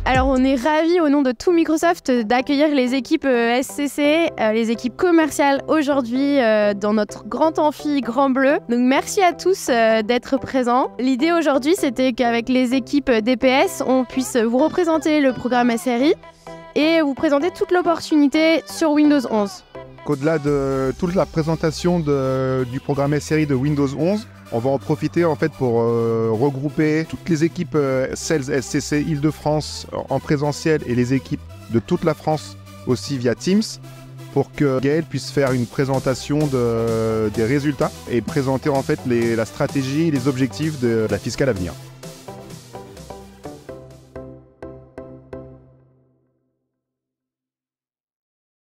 Alors on est ravis au nom de tout Microsoft d'accueillir les équipes SCC, les équipes commerciales aujourd'hui dans notre grand amphi Grand Bleu. Donc merci à tous d'être présents. L'idée aujourd'hui c'était qu'avec les équipes DPS, on puisse vous représenter le programme SRI et vous présenter toute l'opportunité sur Windows 11. Au-delà de toute la présentation du programme SRI de Windows 11, on va en profiter en fait pour regrouper toutes les équipes Sales SCC Île-de-France en présentiel et les équipes de toute la France aussi via Teams pour que Gaël puisse faire une présentation des résultats et présenter en fait la stratégie et les objectifs de la fiscale à venir.